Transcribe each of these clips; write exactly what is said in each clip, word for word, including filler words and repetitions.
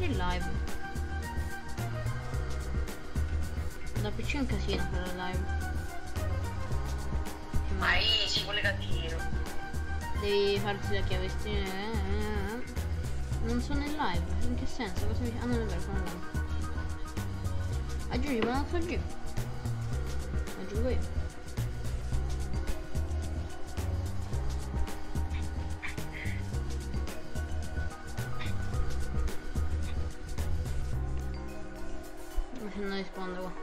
in live. Da P C è un casino fare la live. Ma lì ci vuole gattino. Devi farti la chiavestina. Non sono in live. In che senso? Cosa mi... Ah, non è vero, sono live. Aggiungi, ma non so giù. Aggiungo io. Ma se non rispondo qua.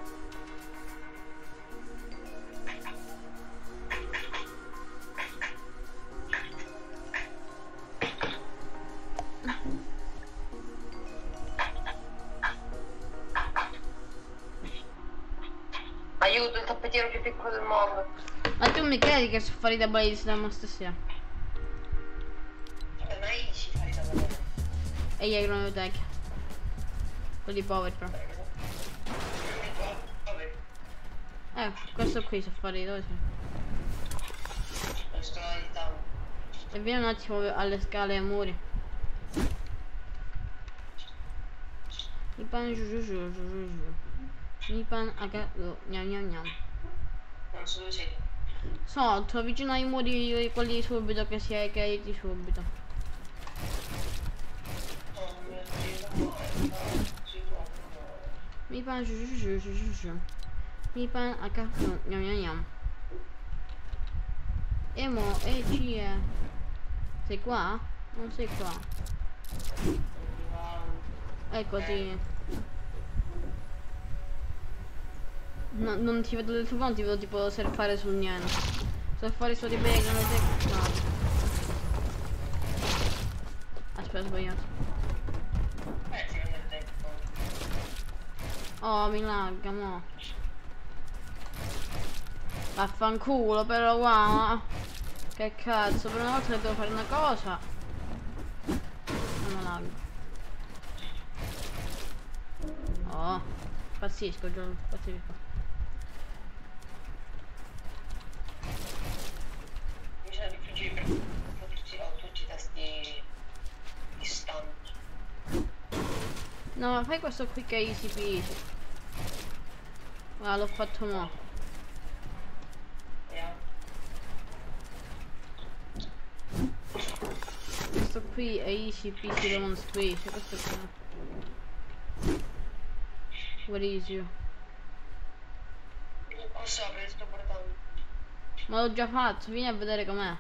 Aiuto, il tappetiero più piccolo del mondo. Ma tu mi credi che so fare i double Islam stasera? Eh, ma io ci fai da vedere. E gli agronotech. Quelli poveri però. Eh, questo qui so fare i dove sei? Lo sto aiutando. E vieni un attimo alle scale e ai muri. Mi pan giù giù giù giù giù giù. Mi pan a lo gnam gnam gnam. Non so dove sei. Sotto, vicino ai muri quelli subito che si è caiti subito. Oh mio Dio. Mi pan giù giù giù giù giù giù. Mi pan a lo gnam gnam gnam. E mo, e ci è. Sei qua? Non sei qua. Eccoti. No, non ti vedo del tuo mondo, ti vedo tipo surfare sul niente. Surfare su di bene, non te. No. Aspetta, ho sbagliato. Eh, ci viene il tempo. Oh, mi lagga, mo. Vaffanculo, però qua. Che cazzo, per una volta che devo fare una cosa. Non mi lagga. Oh, pazzisco, Giorgio, pazzisco. Bisogna difficile per tutti, ho tutti i tasti distanti. No, ma fai questo qui che è easy peasy. Guarda, l'ho fatto mo'. Vediamo. Questo qui è easy peasy lemon squeeze. Questo qua. What is you? Non so, perché sto guardando. Ma l'ho già fatto, vieni a vedere com'è.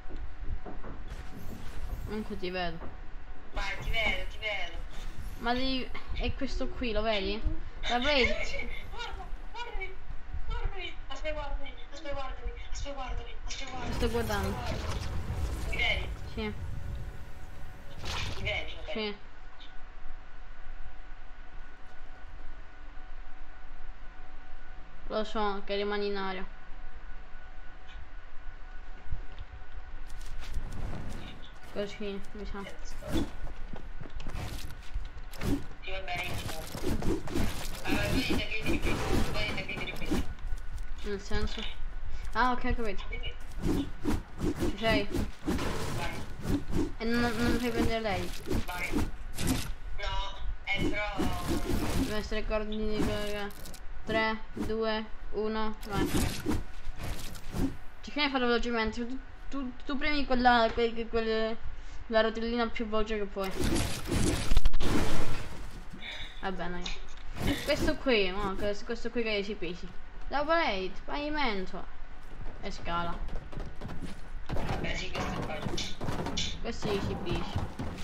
Comunque ti vedo. Vai, ti vedo, ti vedo. Ma devi... è questo qui, lo vedi? La vedi? Guarda, guardami, guardami. Aspetta, guardami, aspetta, guardami, aspetta, guardami, aspetta, guardami. Sto guardando. Mi vedi? Sì, Mi vedi? Ok. sì. Lo so che rimani in aria. Così, mi sa. Ti va bene, allora, tu dite che ti ripeti, tu dite che ti ripeti. Nel senso? Ah, ok, ho capito. Ci sei? Vai, E non, non mi fai prendere lei? vai. No, eh, però... Deve essere coordini di tre, due, uno, vai. Cerchiamo di farlo velocemente. Tu, tu, tu premi quella, que, quelle, la rotellina più veloce che puoi. Va bene. Questo qui, no, questo qui che si pesi. Double eight, pavimento. E scala. Vabbè, sì, questo è facile. Questo si pesi.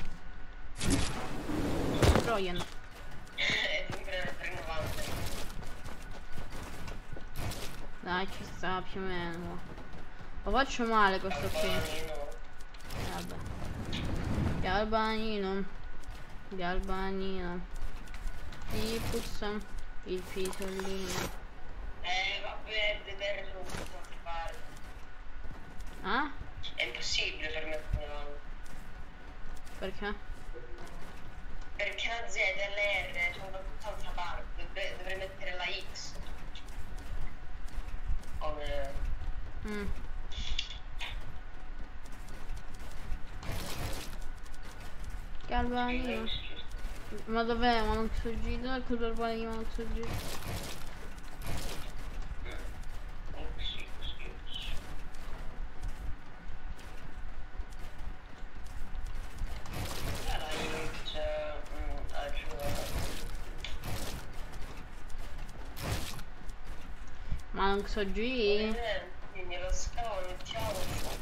Trojan. Eh, devi prendere tre virgola novanta. Dai, ci sta più o meno. Lo faccio male questo qui. Vabbè. Galbanino. Galbanino. Ti puzza il pisellino. Eh, vabbè, vedere non so cosa fare. Ah? È impossibile per me prendere. Perché? Perché la Z e la R sono da tutt'altra parte, dovrei, dovrei mettere la X. Come... Mm. Galbanino. Ma dov'è Monoxogi? Dov'è quel verbale di Monoxogi? Monoxogi? Quindi lo scavo mettiamo.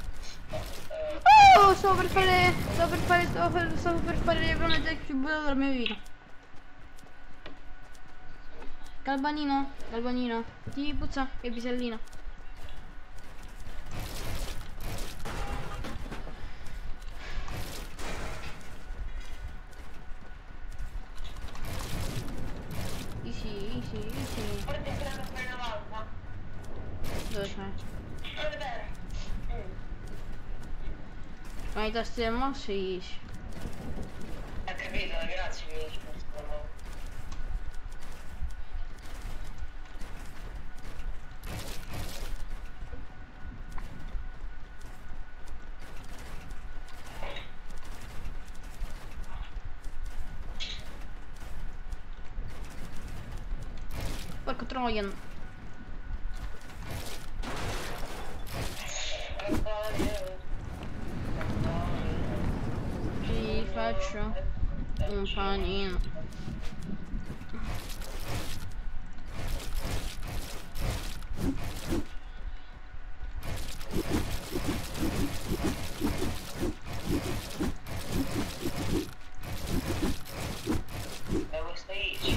Oh, stavo per fare. Stavo per fare. Stavo per, stavo per fare le planete più belle della mia vita. Galbanino, Galbanino, ti puzza, che pisellina. Easy, easy, easy. Guarda che la prima volta. Dove c'è? Non è vero. Ma i tasti del mouse easy. Ha capito, grazie mi risposto. Porco Trojan. Ti faccio un panino. Da questo ici.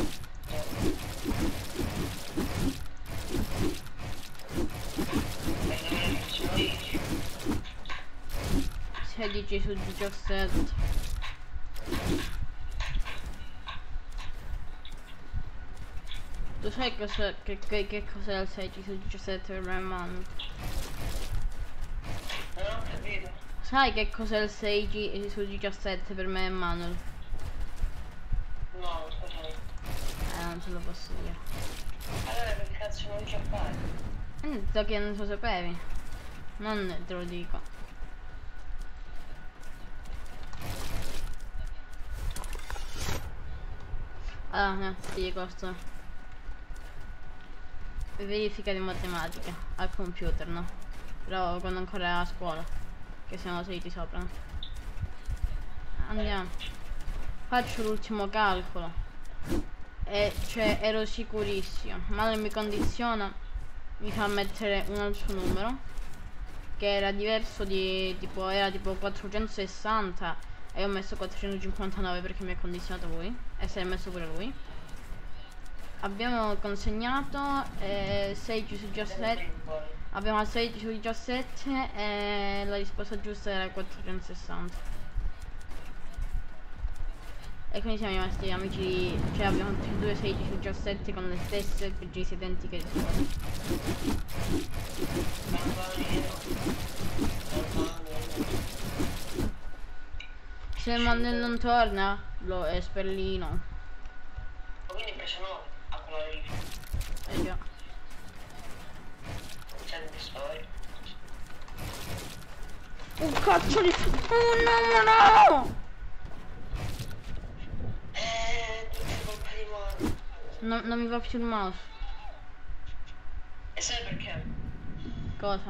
sedici su diciassette. Tu sai cosa, che, che, che cos'è il sedici su diciassette per me, man? Non ho capito. Sai che cos'è il sedici su diciassette per me, Manuel? No, scusa. Eh, non te lo posso dire. Allora che cazzo non c'è a fare? Eh, da che non lo sapevi. Non te lo dico. Allora, eh, ti dico sto. Verifica di matematica al computer, no? Però quando ancora a scuola, che siamo saliti sopra, no? Andiamo. Faccio l'ultimo calcolo. E cioè ero sicurissimo. Madre mi condiziona, mi fa mettere un altro numero che era diverso di tipo, era tipo quattrocentosessanta e ho messo quattrocentocinquantanove perché mi ha condizionato lui e si è messo pure lui. Abbiamo consegnato eh, sedici su diciassette. Abbiamo sedici su diciassette e la risposta giusta era quattrocentosessanta. E quindi siamo rimasti amici, cioè abbiamo tutti e due sedici su diciassette con le stesse precise identiche risposte. Se il Manuel non torna, lo è Sperlino. Quindi preso nove a quella lì. Eh già. C'è di storia. Un cazzo di... Oh no, no, no! Eh, tutti colpa di mano. No, non mi va più il mouse. E sai perché? Cosa?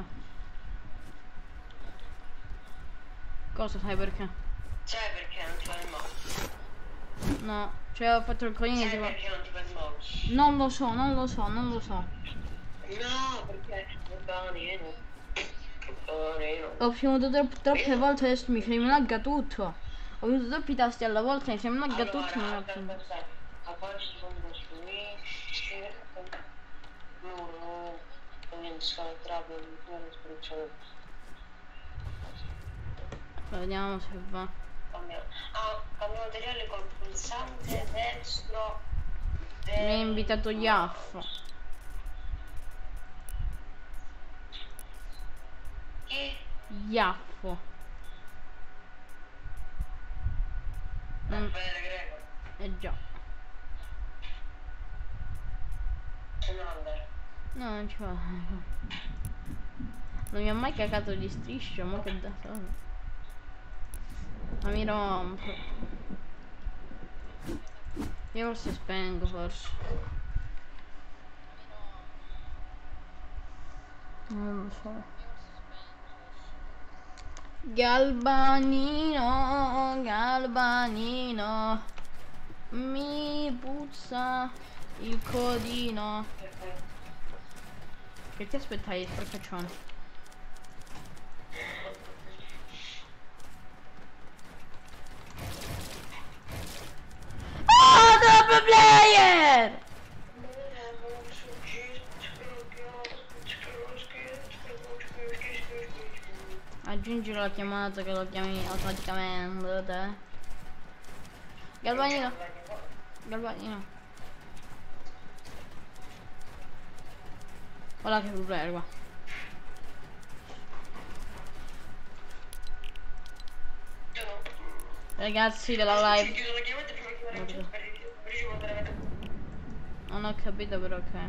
Cosa sai perché? Sai perché non ti va il mouse? No, cioè ho fatto il coglione Sai tipo... perché non ti va il mouse? Non lo so, non lo so, non lo so. No, perché va nero. Va nero. Ho premuto tro troppe volte, adesso mi mi lagga tutto. Ho premuto troppi tasti alla volta, mi mi lagga tutto e mi Allora, lagga aspetta, tutto. aspetta. A poi ci sono due strumenti. No, no. Niente, scala trappola, non è spirituale. Vediamo se va. Ah, cambio materiale col pulsante destro. Mi ha invitato Iaffo. Chi? Iaffo. Mm. Bene, greco. Eh già. Se no andare. No, non ci va. Non mi ha mai cagato di striscio, ma che da solo. Ma mi rompo. Io forse spengo, forse. Non lo so. Galbanino, Galbanino, mi puzza il codino. Che ti aspettai, sporcaccione? Oh, double player! Aggiungi la chiamata che lo chiami automaticamente te. Galbanino. Galbanino. Guarda che player qua. Ragazzi della live. Non ho capito però ok.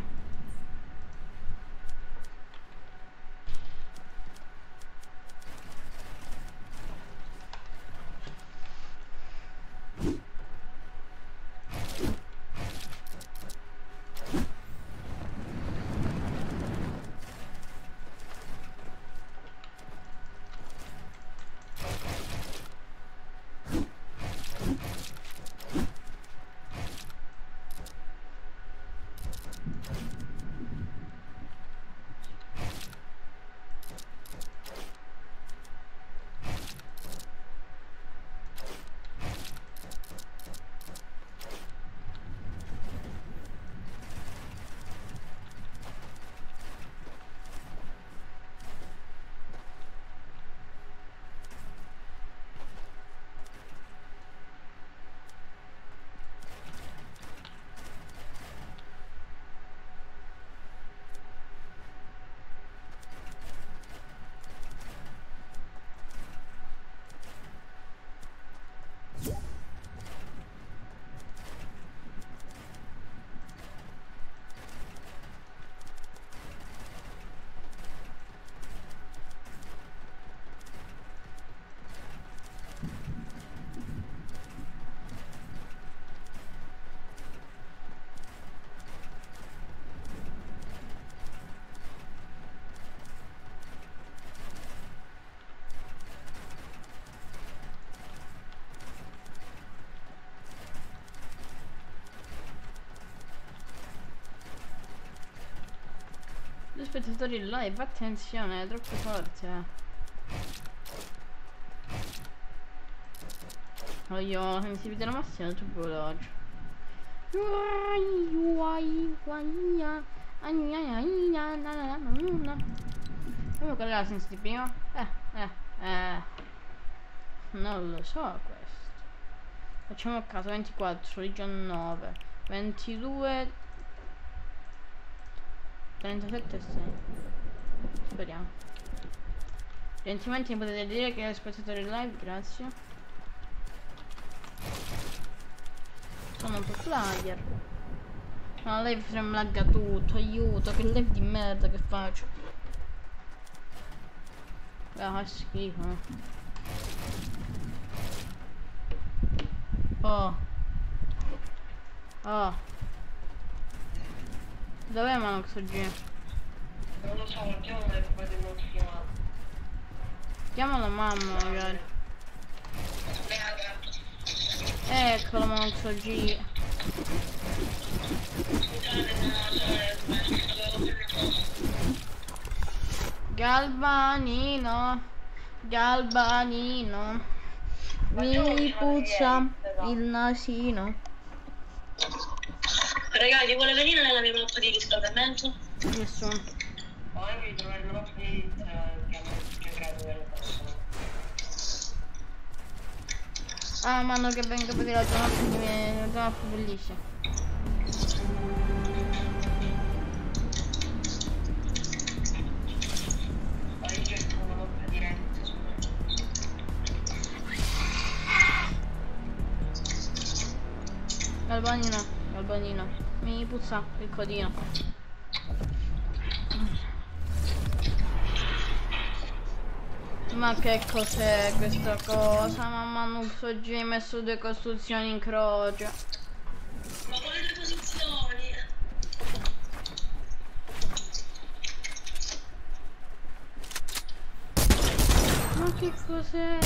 Gli spettatori live, attenzione, è troppo forte. Oh, io sensibilità alla massima, è troppo veloce. Come qual è la sensi di prima? Eh, eh, eh. Non lo so questo. Facciamo a caso, ventiquattro, diciannove, ventidue, trentasette e sei. Speriamo. Gentilmente potete dire che è spettatore live, grazie. Sono un po' player. No, live frame lagga tutto, aiuto, che live di merda che faccio. Ah, schifo. Oh. Oh. Dov'è Manox oggi? Non lo so, guardiamo e poi devo filmare. Chiama la mamma magari. Eccolo Manox oggi. Galbanino, Galbanino, mi puzza il nasino. Ragazzi, vuole venire nella mia mappa di riscaldamento? Nessuno. Ho anche di trovare una mappa di che credo che persone. Ah, mano che vengo a vedere la tua mappa di me, la tua mappa bellissima. Galbanino, Galbanino, mi puzza il codino. Ma che cos'è questa cosa? Mamma non so, oggi hai messo due costruzioni in croce. Ma quali due posizioni? Ma che cos'è?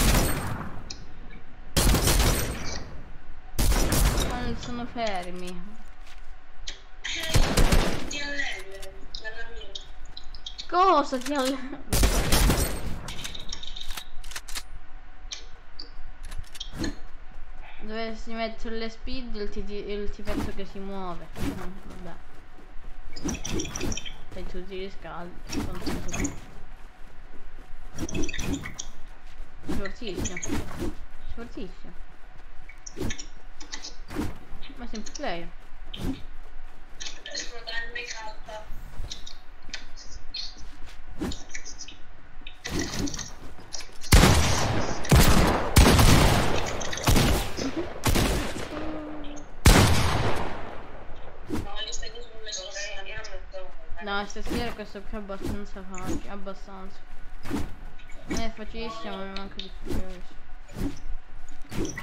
Ma non sono fermi. Eh, ti allende, dalla mia. Cosa ti all... Dovessi mettere le speed il, ti- il tipetto che si muove. Mm, vabbè. E tu ti riscaldi. Fortissimo. Fortissimo. Ma sempre player. Esplodare il make up. No, stasera questo qui è abbastanza facile, abbastanza. Non è facilissimo, ma mi manca di più.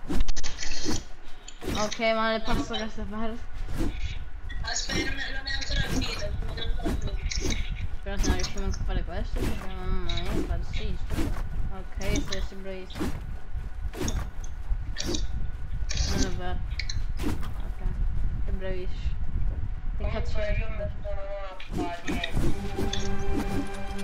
Ok, ma le passo questa parte. Aspetta, non è ancora finito, non è ancora finito. Però se non riusciamo anche a fare questo, perché mamma mia, impazzisco. Ok, sei bravissimo. Non è vero. Ok, sei bravissimo. Che cazzo Comunque è? io metto una mappa niente.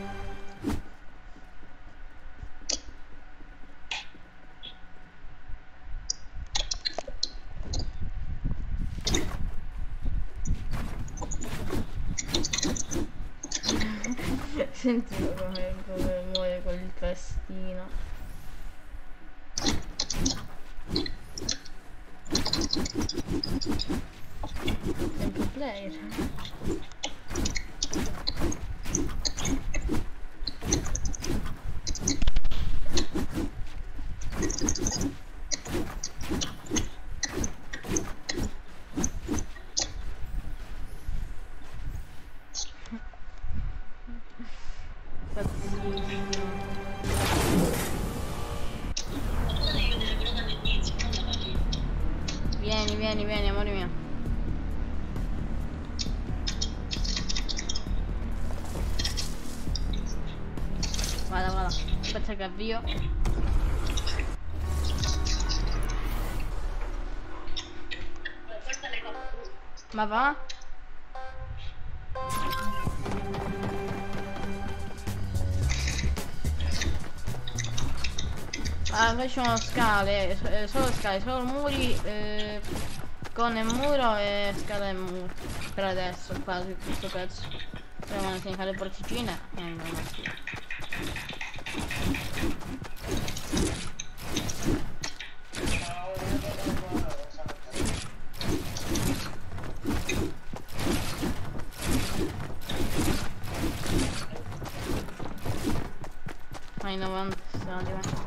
Sentilo come, come muore con il tastino. Sempre player. Vieni, vieni, vieni, amore mio. Vada, vada. Aspetta che avvio. Ma va? Ah, facciamo scale, eh, solo scale, solo muri, eh, con il muro e scale e muro. Per adesso, qua su questo pezzo. Proviamo a tenere le porticine e andiamo qui. Ai novanta stadi, vai.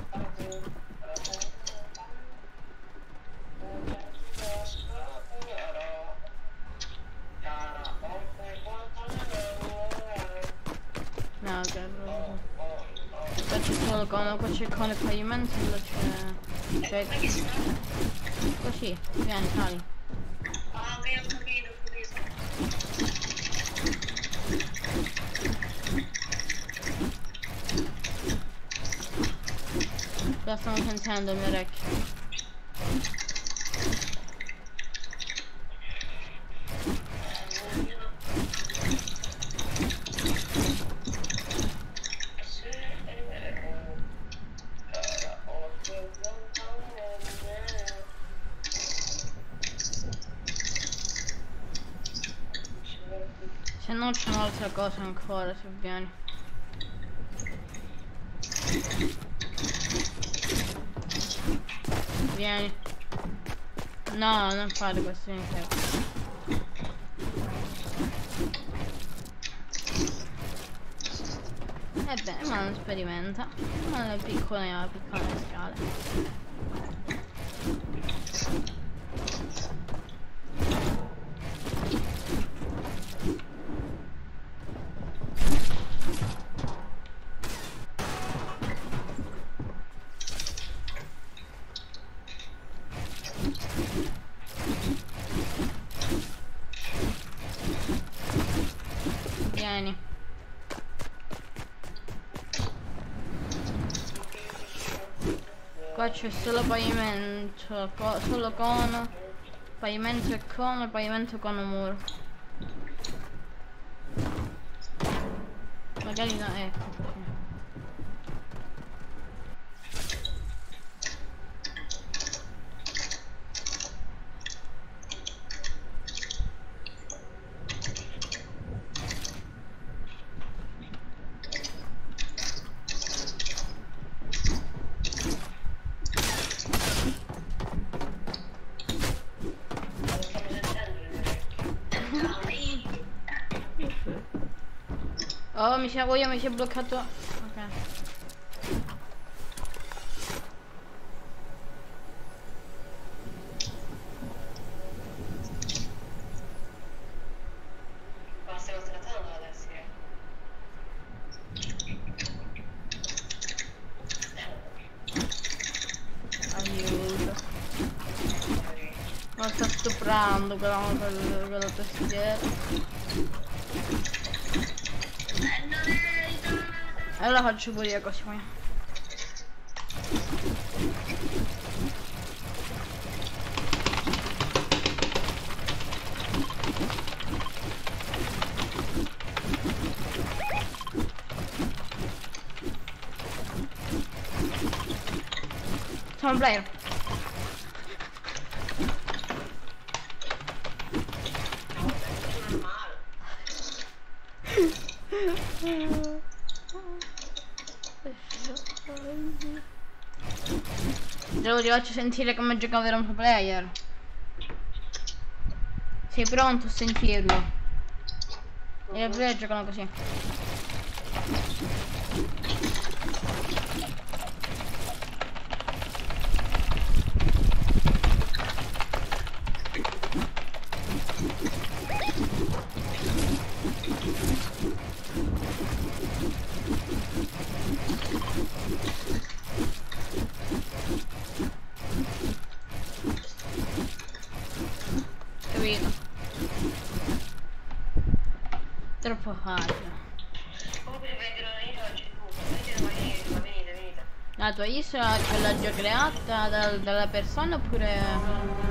No, che qua c'è solo con, qua c'è con il pavimento, c'è... cioè... così, vieni, sali. Ah, ok, ho capito, ho capito. Cosa stanno sentendo il mio orecchio? Se no c'è un'altra cosa ancora, se vieni. Vieni. No, non fare questioni che... Eh beh, ma non sperimenta. Ma le piccole, piccole scale. Qua c'è solo pavimento, co solo cono, pavimento e cono, pavimento cono muro. Magari no, ecco così. Oh, mi si è, mi si è bloccato. Ok. Ma stiamo trattando adesso. Aiuto. Ma sta stuprando quella, quella, quella tastiera. Allora faccio pure io così poi. Sono un player. Devo ti faccio sentire come gioca un vero pro player. Sei pronto a sentirlo? E i player giocano così. Capito? Troppo facile. Comunque vedo la c'è tutto. Venite, venite, venite. La tua isola ce l'ha già creata dal, dalla persona oppure...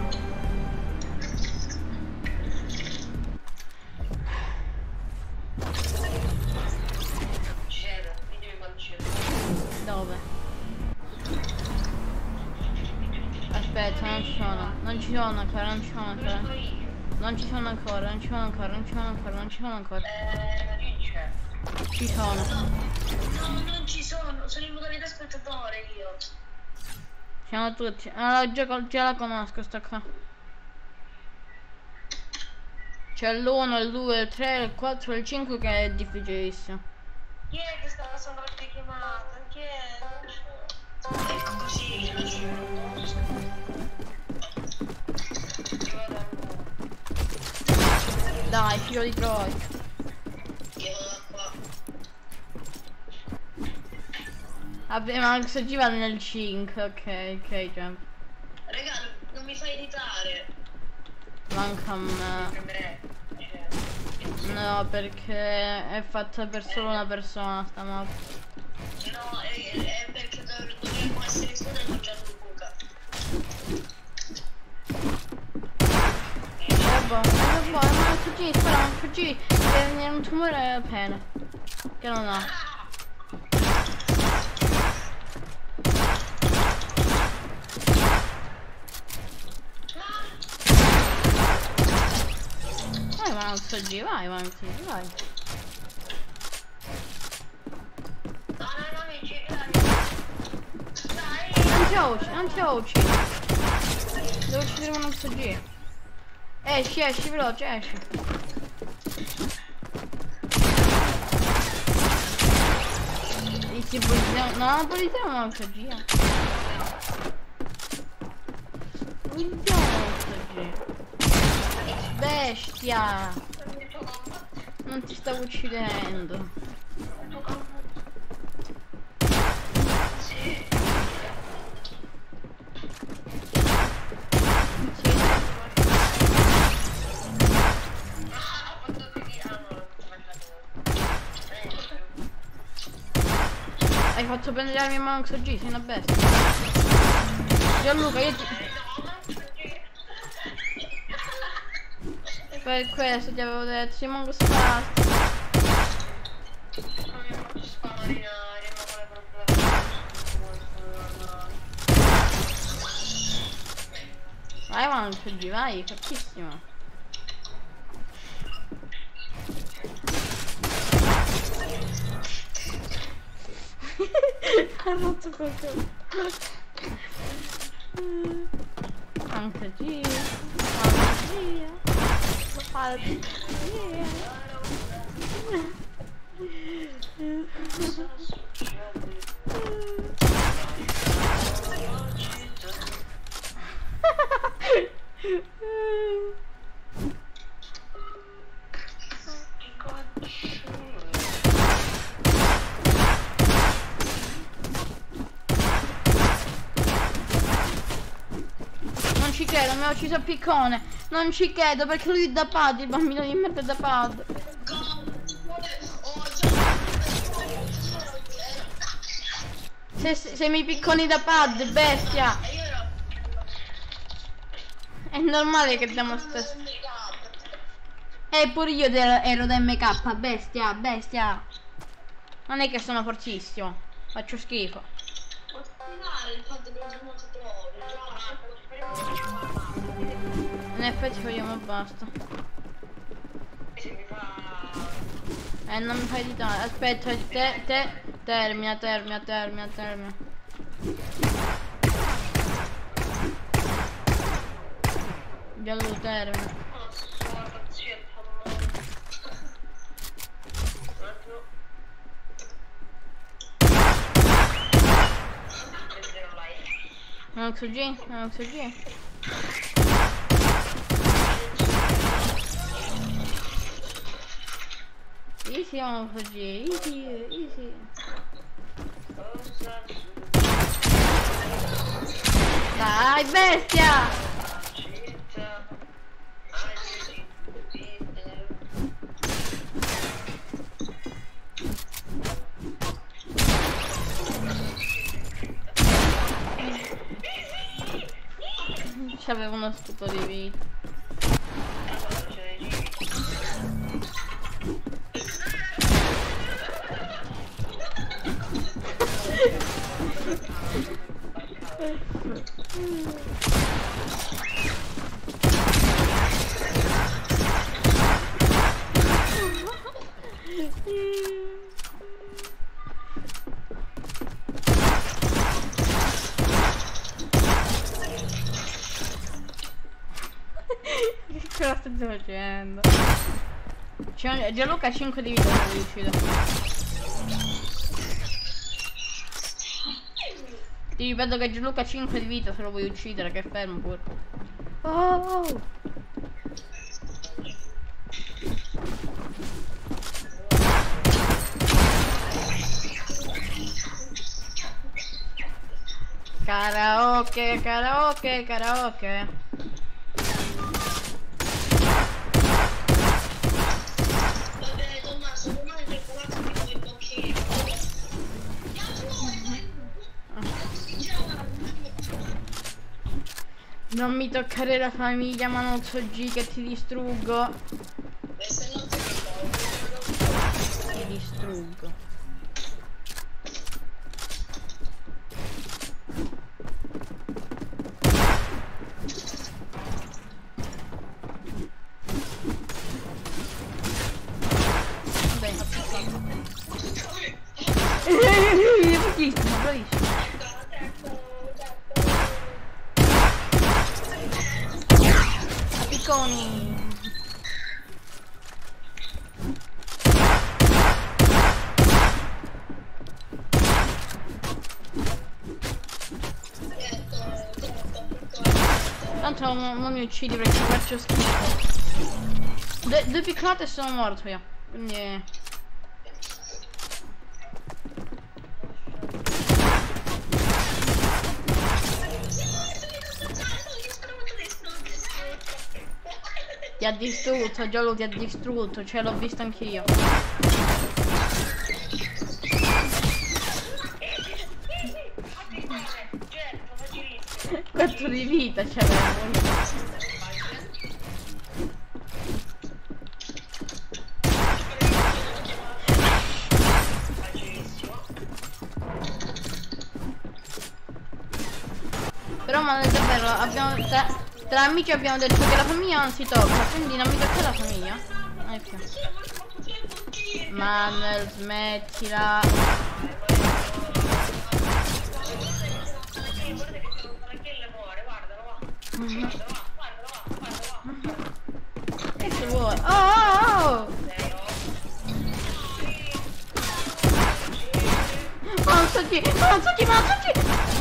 C'era, ditemi quando c'era. Dove? Aspetta, non ci sono. Non ci sono ancora, non ci sono ancora. Non ci sono ancora, non ci sono ancora, non ci sono ancora, non ci sono ancora. Eh, ma chi c'è? Ci sono. No, non ci sono, sono in modalità spettatore io. Siamo tutti. Allora, già, già la conosco sta qua. C'è l'uno, il due, il tre, il quattro e il cinque che è difficilissimo. Chi è che stava sopra ti chiamata? Chi è? Ecco così, lo giuro. Io vado a Dai, figlio di Troia. Io vado qua. Vabbè, ma se ci va nel cinque, ok, ok, jump. Raga, non mi fai editare. Manca a me. No, perché è fatta per solo una persona sta mappa. No, è, è perché dovremmo essere squadra con Gianluca. Vabbè, vabbè, ma fuggì, spera, fuggì. Deve venire un tumore a pene. Che non ha. Vai, ma non so G, vai, ma non so G, vai. No, no, no, amici, dai. Dai. Non ti ho ucciso, non ti ho ucciso. Devo uccidere un altro G. Esci, esci, veloce, esci. E si politiamo, no, non politiamo un altro G. Politiamo un altro G. Bestia! Non ti stavo uccidendo. Sì. Hai fatto prendere la mia Monox G, sei una bestia. Gianluca, io ti... Per questo ti avevo detto, ci manco spazio. Non mi faccio spamarinare, ma quale problema? Vai avanti, vai, fortissimo. Ha rotto qualcosa. Anche G. Anche G. Anche G. Non ci credo, mi ha ucciso il piccone. Non ci credo perché lui è da pad, il bambino di merda è da pad. Se, se, se mi picconi da pad, bestia. È normale che diamo stesso. E pure io ero da M K, bestia, bestia. Non è che sono fortissimo, faccio schifo. In effetti vogliamo basta. Eh, non mi fai di tanto. Aspetta, te, te, termina, termina, termina, termina. Giallo, termina. Non so G, non so G. Easy on G, easy, easy. Dai, bestia! C'aveva uno stupo di vita. Che cosa stai facendo? Gianluca ha cinque di vita, non devi uccidere. Ti ripeto che Gianluca ha cinque di vita, se lo vuoi uccidere, che è fermo pure. Oh! Karaoke, karaoke, karaoke. Non mi toccare la famiglia, Manozzo G, che ti distruggo. Ti distruggo. Bene. Bravissimo, bravissimo. Picconi. Tanto non, non mi uccidi perché faccio schifo. Due, due piccolate e sono morto io. Quindi... Ti ha distrutto, Giallo ti ha distrutto, cioè l'ho visto anch'io. quattro di vita c'avevo. Però ma davvero abbiamo tra, tra amici abbiamo detto che la famiglia non si tocca, quindi non mi tocca la famiglia. Ecco. Manuel, smettila. Che ci vuoi? Oh oh oh! Mangiati, mangiati, mangiati!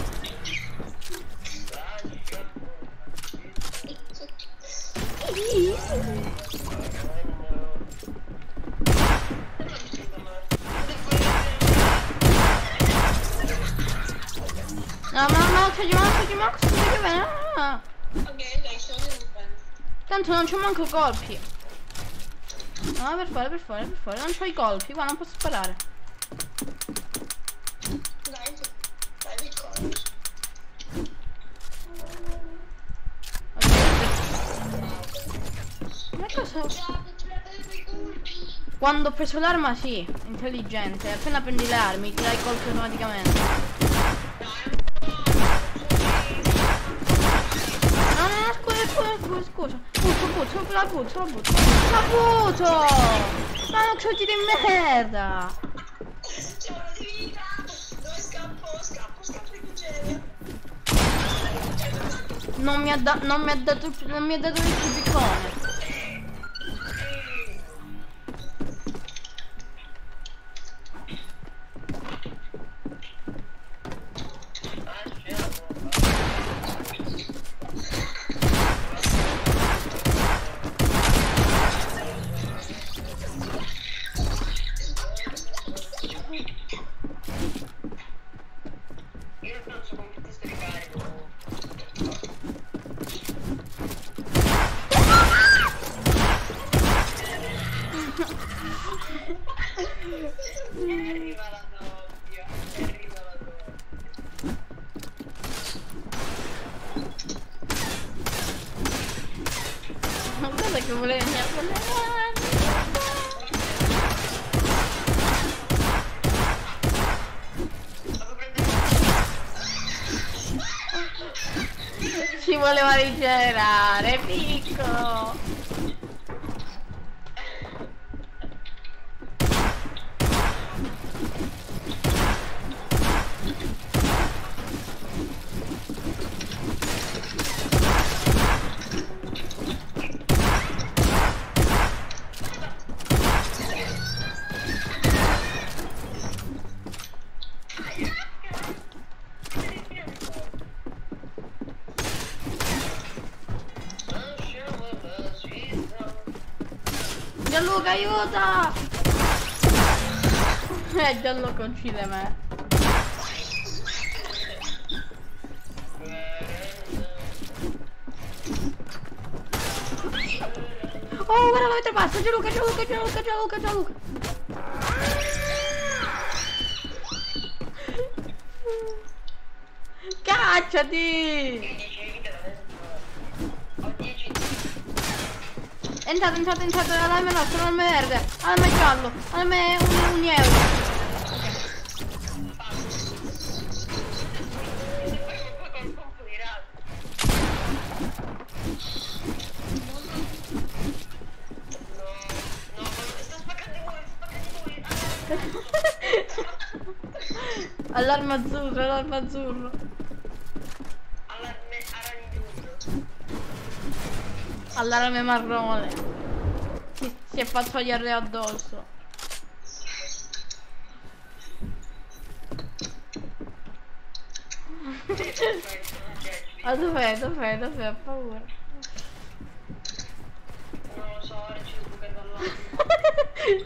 No, no, no, c'è di manco, c'è di manco, si vede bene. Ah. Ok, dai, sono un Tanto non c'ho manco colpi. No, per fuori, per fuori, per fuori. Non c'ho i colpi, qua non posso sparare. Dai, dai, di colpi. Ma cosa? Quando ho preso l'arma sì, intelligente. Appena prendi le armi ti dai i colpi automaticamente. No, no, scusa, scusa, scusa, scusa. Butto, butto, la butto, la butto. La butto! Ma non c'ho tiro in merda! C'è una di vita! Dove scappo? Scappo, scappo di cucina. Non mi ha dato, non mi ha dato, non mi ha dato il piccone. Io non so come ti stai carico. Arriva la doppia, arriva la doppia. Ma guarda che volevi andare. Ci voleva rigenerare, piccolo. Gianluca, aiuta! Eh, Gianluca uccide me. Oh, guarda come te passa, Gianluca, Gianluca, Gianluca, Gianluca, Gianluca. Cacciati! Entrate, entrate, entrate, all'arme rossa, all'arme verde, all'arme giallo, all'arme un, un euro. Allarme azzurro, allarme azzurro. Allarme aranzuto. Allarme marrone. Si, si è fatto gli arre addosso. Ma dov'è, dov'è, dov'è? Ho paura. Non lo so, ora ci devo bucare dall'altro.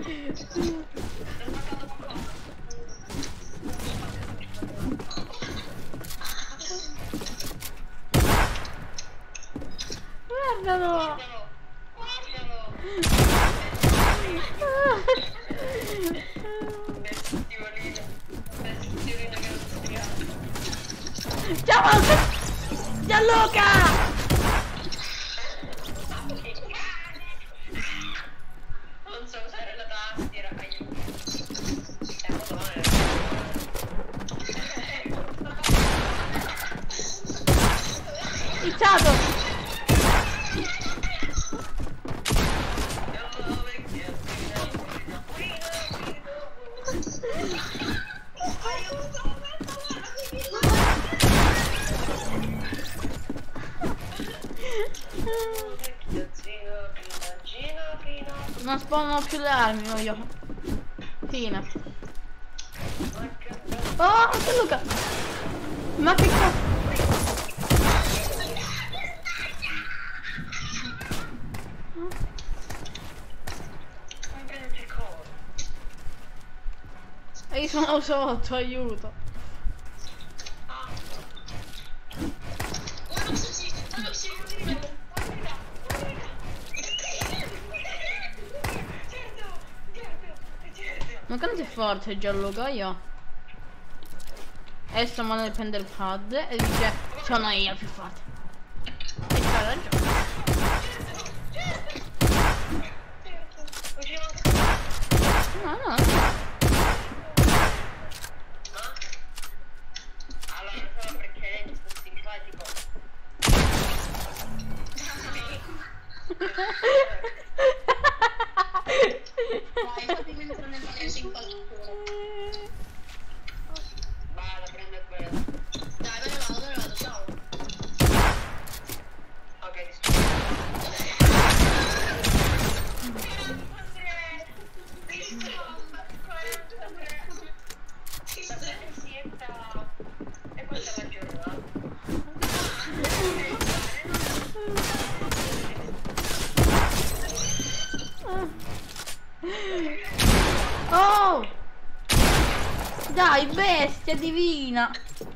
Guardalo! Guardalo! Bestiolino, bestiolino che non si chiama. Ciao! Gianluca! Non so usare la tastiera, aiuto. È molto male. Pizzato! Non spawnano più le armi, voglio. Fine. Oh, Gianluca! Ma che cazzo? E io sono sotto, aiuto. Ma quanto è forte Gianluca io? Adesso Manuel prende il pad e dice sono io più forte. E c'ha ragione. No, no, no. Allora, solo perché è simpatico. Vai, fatemi entrare nel mio simpatico. Vado, prendo quello. Dai, me ne vado, me ne vado, ciao. Ok, e questa è la giornata. Oh! Dai, bestia divina!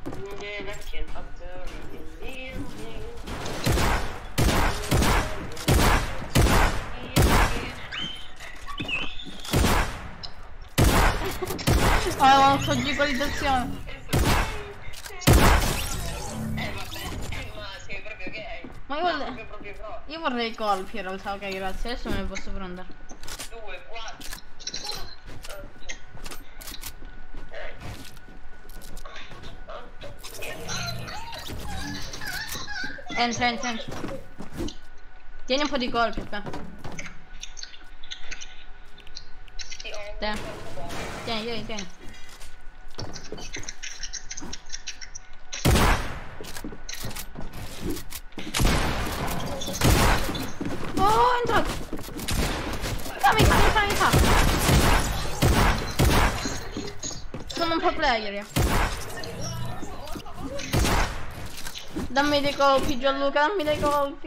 Oh, soggecolizzazione! Eh vabbè, ma sei proprio gay. Ma io vorrei, Proprio proprio pro. io vorrei i colpi in realtà, ok, grazie, adesso me ne posso prendere. Due, quattro. Entra, entra, entra. Tieni un po' di colpi, qua. Te. Tieni, tieni, tieni. Oh, è entrato! Fammi, fammi, fammi, fammi! Sono un pro player io. Dammi dei colpi Gianluca, dammi dei colpi.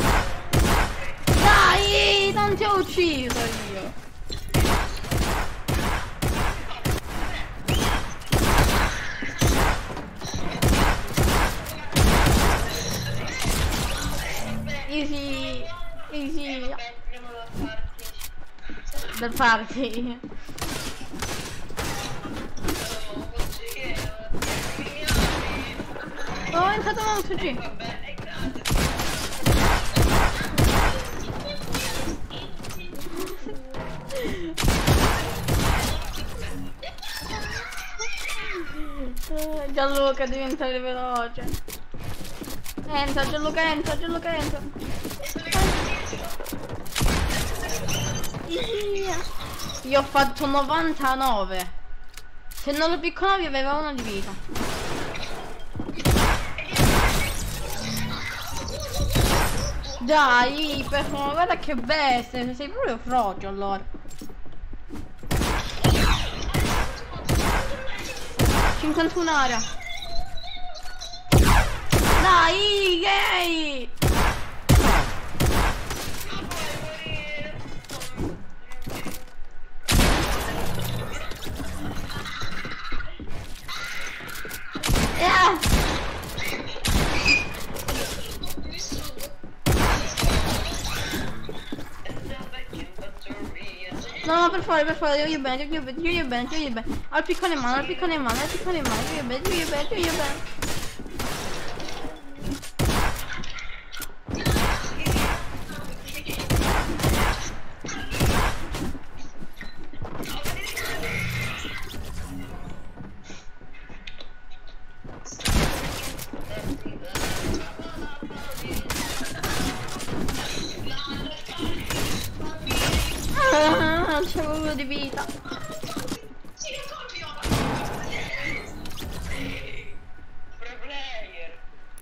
Dai, non ti ho ucciso io. Easy, easy. Del party. Oh, è entrato un altro G. Gianluca diventare veloce. Entra, Gianluca entra, Gianluca entra. Io ho fatto novantanove. Se non lo picconavi aveva una di vita. Dai, per favore, guarda che bestia, sei proprio frocio allora. cinquantuno area. Dai, gay! Yeah! No, no, per favore, per favore, io bene, io bene, io bene, io bene. Al piccone in mano, al piccone in mano, al piccone in mano, io bene, io bene, io bene. Non c'è proprio di vita. Pro player.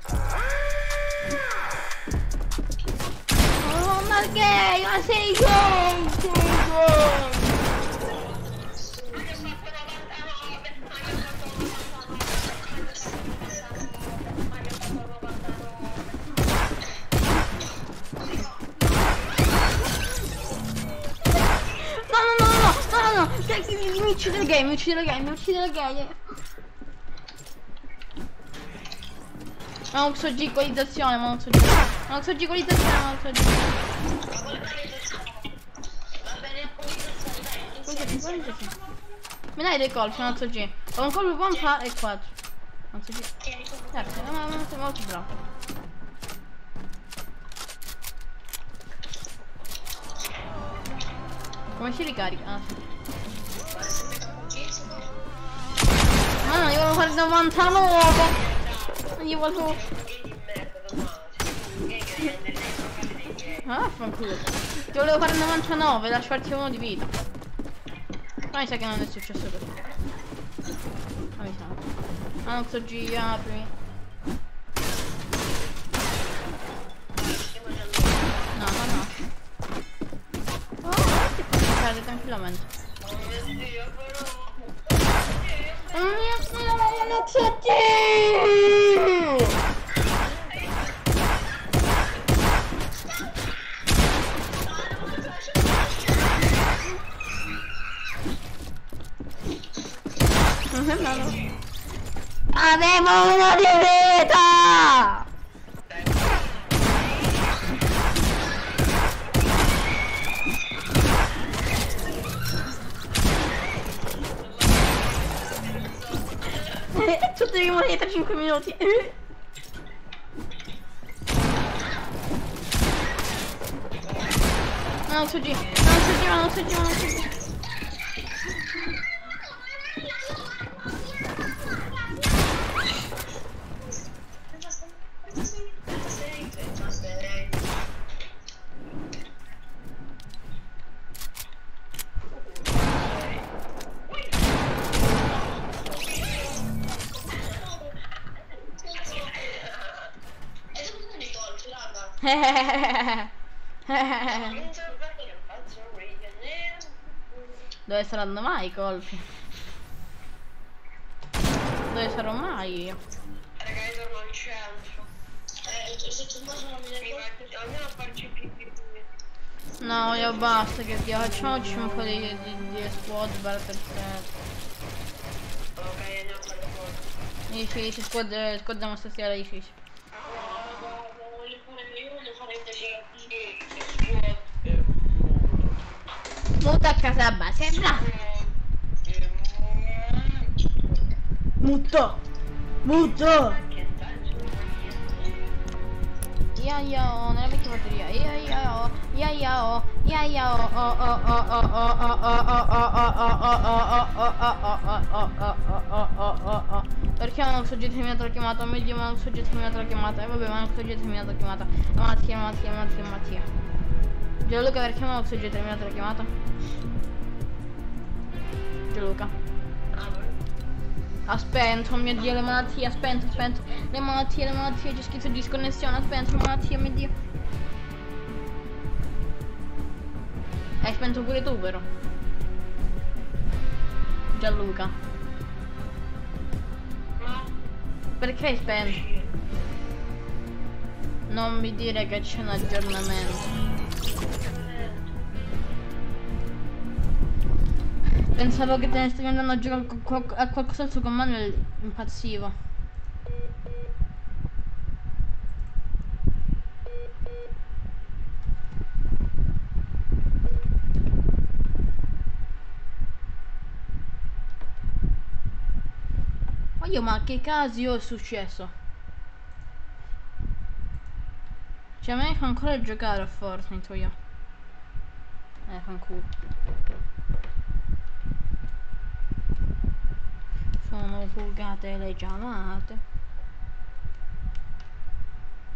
Oh, ma gay, ma sei gay, sei gay. Mi uccide il game, mi uccide il game, mi uccide il game. Mouse G, equalizzazione, mouse G. Mouse G, equalizzazione, mouse G. Mi dai dei colpi, mouse G. Ho un colpo pompa e quattro. Mouse G. Grazie, ma non sei molto bravo. Come si ricarica? Ah, sì. Ah, io volevo fare novantanove. Io volevo... Ah, fanculo. Io volevo fare novantanove, lasciarti uno di vita. Ma mi sa che non è successo così. Ma mi sa. Ah, non so G, apri. No, no, no. Oh, ti puoi giocare tranquillamente. Oh mio Dio, non c'è avevo una di vita! Tutti devi morire tra cinque minuti. Non so G, non so G, non so G, non so G. Dove saranno mai i colpi? Dove sarò mai io? Raga, io torno al centro. Eh, se tu non mi devi almeno farci pipì. No, io basta che Dio, facciamoci un po' di, di, di squad per terzo. Ok, andiamo a fare fuori. Dici, ci squad, squaddiamo stasera, dici. No, no, voglio fare io, voglio fare invece squad. Muta a casa base, bravo! Muta! Muta! Ia ia oh, nella vecchia batteria. Ia ia oh, ia ia oh, ia ia oh, oh oh oh oh oh oh oh oh oh. Perché non so terminato la chiamata? Mio Dio, ma non so terminato la chiamata. E vabbè, ma non so terminato la chiamata. Mattia, Mattia, Mattia, Mattia. Gianluca, perché non so terminato la chiamata? Gianluca. Ha spento, mio Dio, le malattie, ha spento, ha spento. Le malattie, le malattie, c'è scritto disconnessione, ha spento, le malattie, mio Dio. Hai spento pure tu, vero? Gianluca. Perché hai spento? Non mi dire che c'è un aggiornamento. Pensavo che te ne stavi andando a giocare a qualcos'altro con Manuel, impazzivo. Ma io, ma che casi ho successo? Cioè, a me fa ancora giocare a Fortnite, io. Eh, fanculo. Sono buggate le chiamate.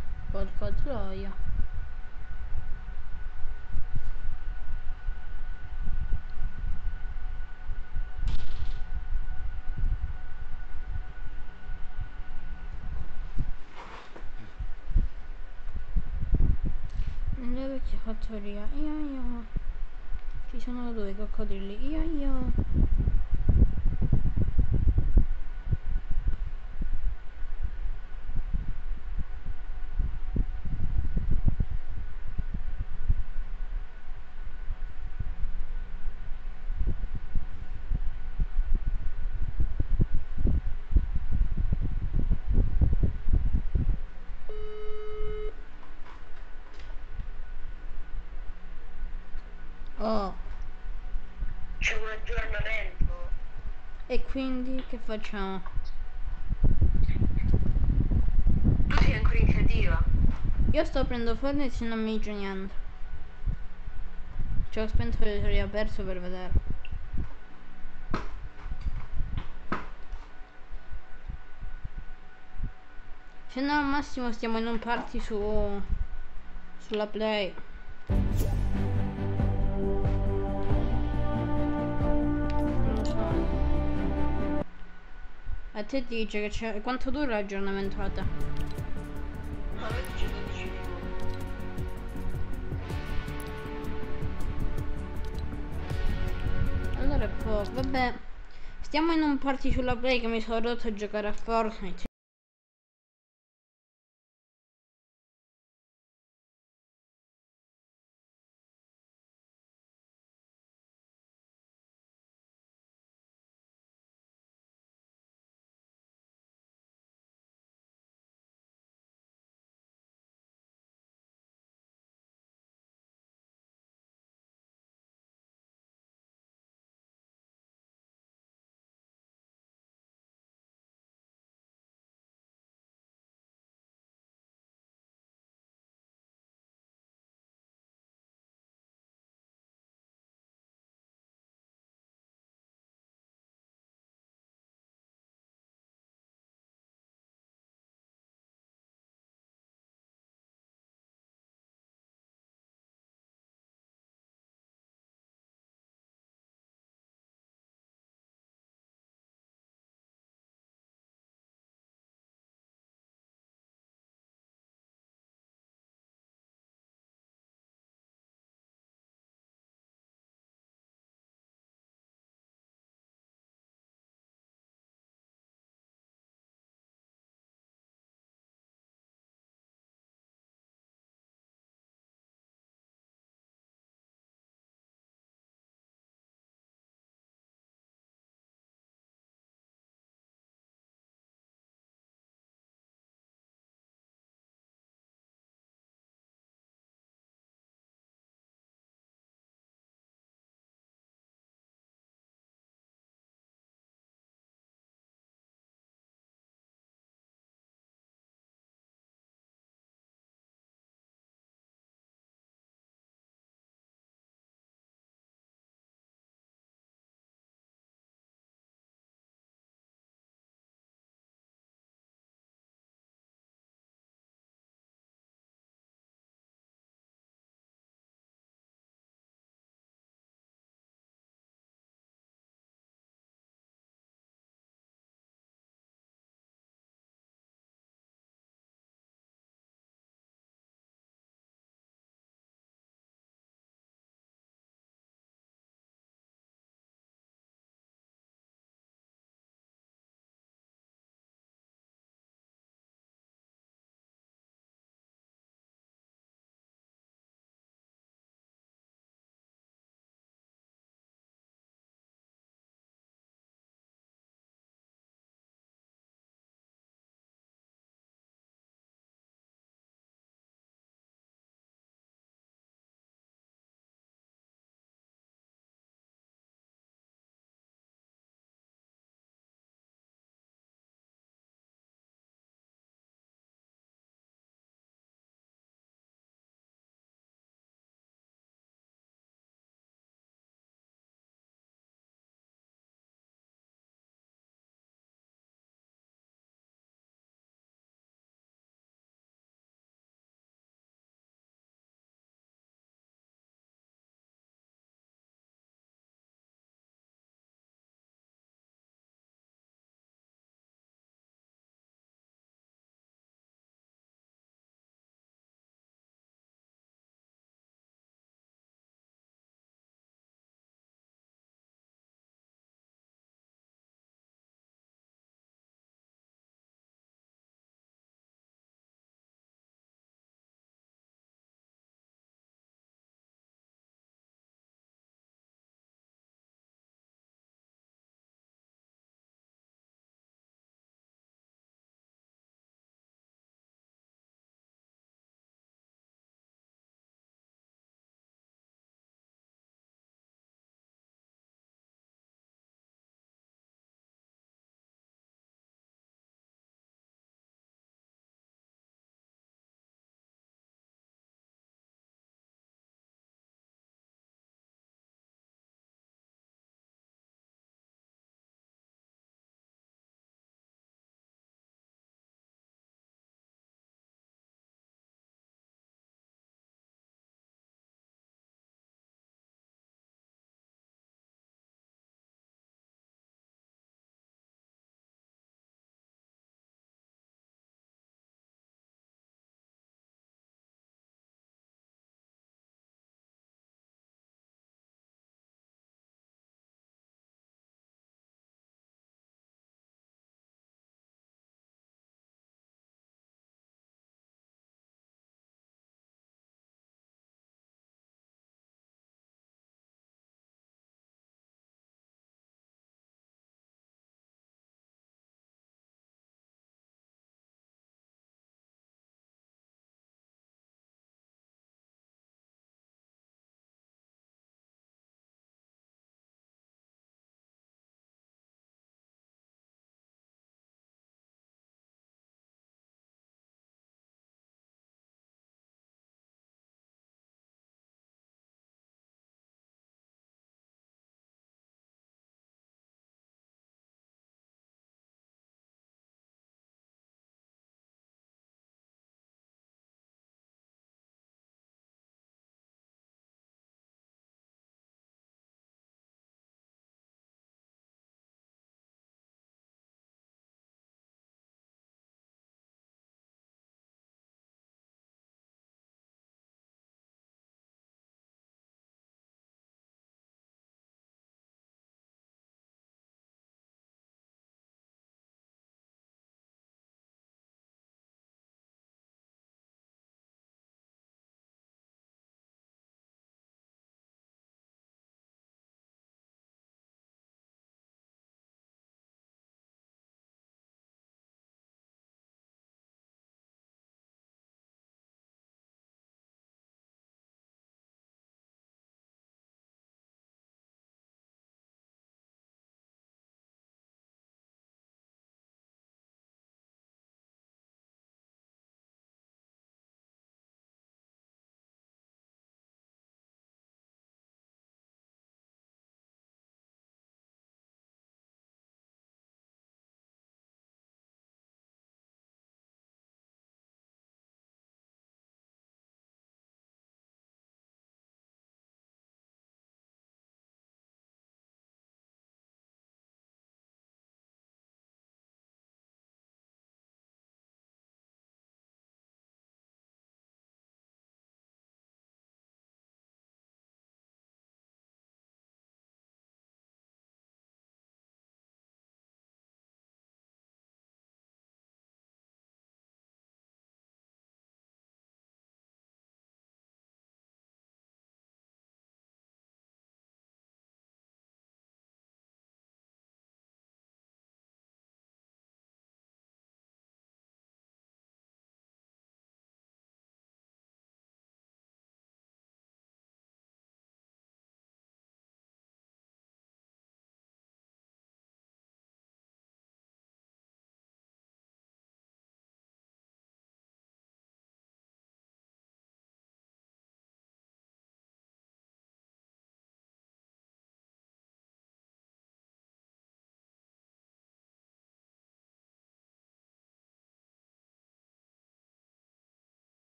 Porca troia. vecchia fattoria, io io. Ci sono due coccodrilli, io io. Oh, C'è un aggiornamento. e quindi che facciamo? Tu sei ancora in creativa. Io sto aprendo Fortnite e non mi dice niente. Ci ho spento e riaperto per vedere. Se no al massimo stiamo in un party su sulla play. Non so. A te ti dice che c'è. Quanto dura l'aggiornamento a te? Ma a me dice dodici minuti. Allora è poco, vabbè. Stiamo in un party sulla play che mi sono rotto a giocare a Fortnite.